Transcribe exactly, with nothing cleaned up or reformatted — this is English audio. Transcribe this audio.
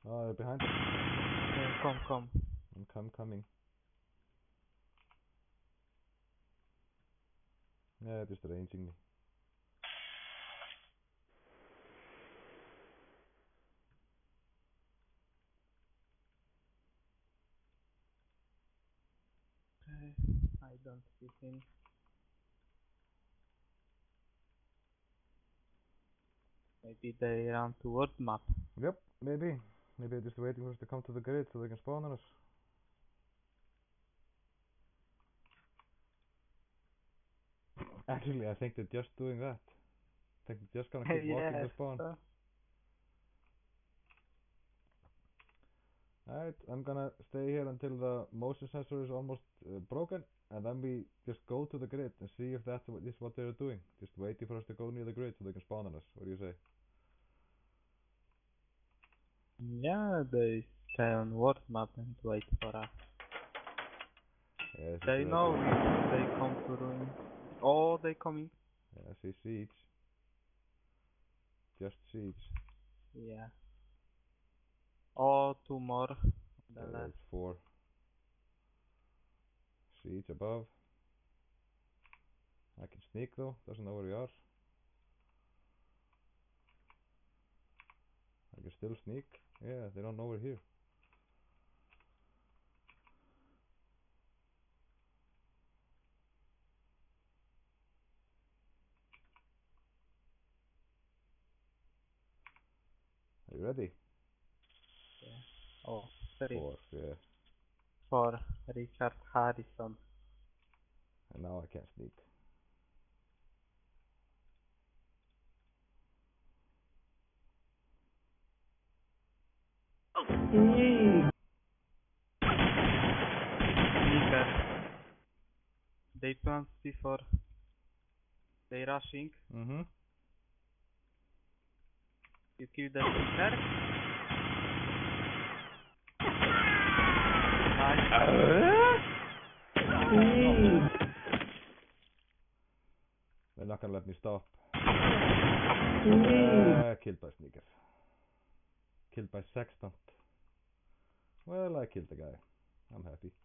Oh, they're behind us. Yeah, come, come. I'm come coming. Yeah, just arranging me. Okay, I don't see him. Maybe they run towards map. Yep, maybe. Maybe they're just waiting for us to come to the grid so they can spawn on us. Actually, I think they're just doing that. I think they're just gonna keep walking Yes. to spawn. uh, Alright, I'm gonna stay here until the motion sensor is almost uh, broken, and then we just go to the grid and see if that's what, is what they're doing. Just waiting for us to go near the grid so they can spawn on us. What do you say? Yeah, they stay on world map and wait for us. Yeah, this is They good know idea. if they come to ruin. Oh, they coming. Yeah, I see siege. Just siege. Yeah. Oh, two more on the Yeah, left. it's four. Siege above. I can sneak though, doesn't know where we are. I can still sneak. Yeah, they don't know we're here. Are you ready? Yeah. Oh, three. Four, yeah. For Richard Harrison. And now I can't sneak. Sneaker. They plant before they rushing. Mm-hmm. You kill the sneaker. Nice. They're not gonna let me stop. Uh, killed by sneaker. Killed by sextant. Well, I killed the guy. I'm happy.